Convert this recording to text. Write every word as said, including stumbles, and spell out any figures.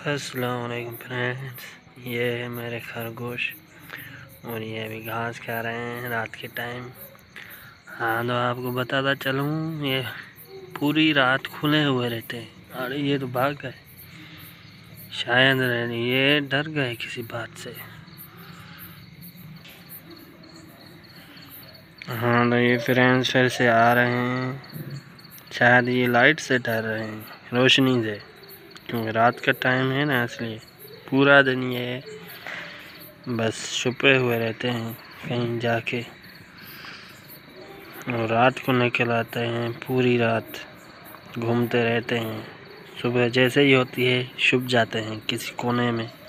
अस्सलाम वालेकुम फ्रेंड्स, ये है मेरे खरगोश और ये अभी घास खा रहे हैं रात के टाइम। हाँ, तो आपको बताता चलूँ, ये पूरी रात खुले हुए रहते हैं। अरे ये तो भाग गए, शायद ये डर गए किसी बात से। हाँ, तो ये फ्रेंड्स फिर से आ रहे हैं, शायद ये लाइट से डर रहे हैं, रोशनी से, क्योंकि रात का टाइम है ना, इसलिए। पूरा दिन ये बस छुपे हुए रहते हैं कहीं जाके, और रात को निकल आते हैं, पूरी रात घूमते रहते हैं। सुबह जैसे ही होती है छुप जाते हैं किसी कोने में।